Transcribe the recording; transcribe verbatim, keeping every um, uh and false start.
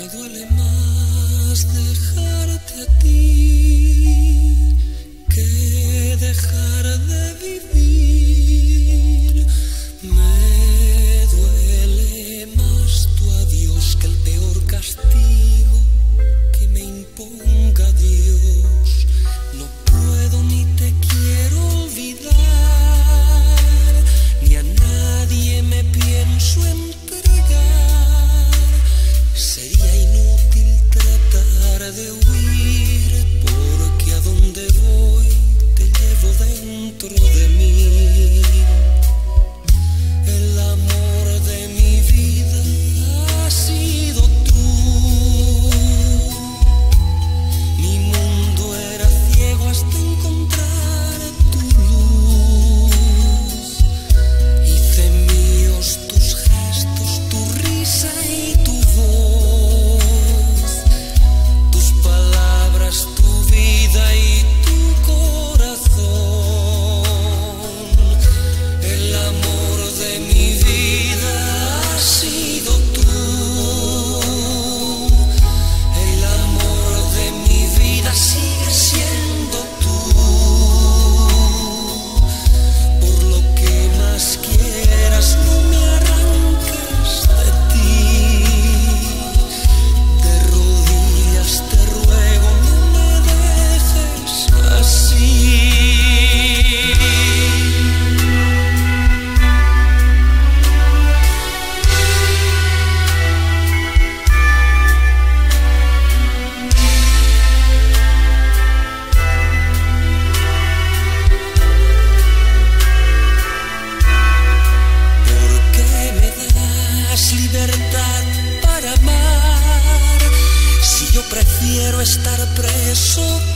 Me duele más dejarte a ti que dejar de vivir. Me duele más tu adiós que el peor castigo que me imponga Dios. No puedo ni te quiero olvidar, ni a nadie me pienso entregar. Sería inútil tratar de huir, porque a donde voy te llevo dentro de mí. El amor de mi vida ha sido tú. Mi mundo era ciego hasta encontrar tu luz. Hice míos tus gestos, tu risa y tu voz, tus palabras, tu vida y tu corazón. El amor de mi vida ha sido tú. El amor de mi vida sigue siendo tú. Por lo que más quieras, no me arranques de ti. De rodillas te ruego, no me dejes así. Porque me das libertad para amar, si yo prefiero estar preso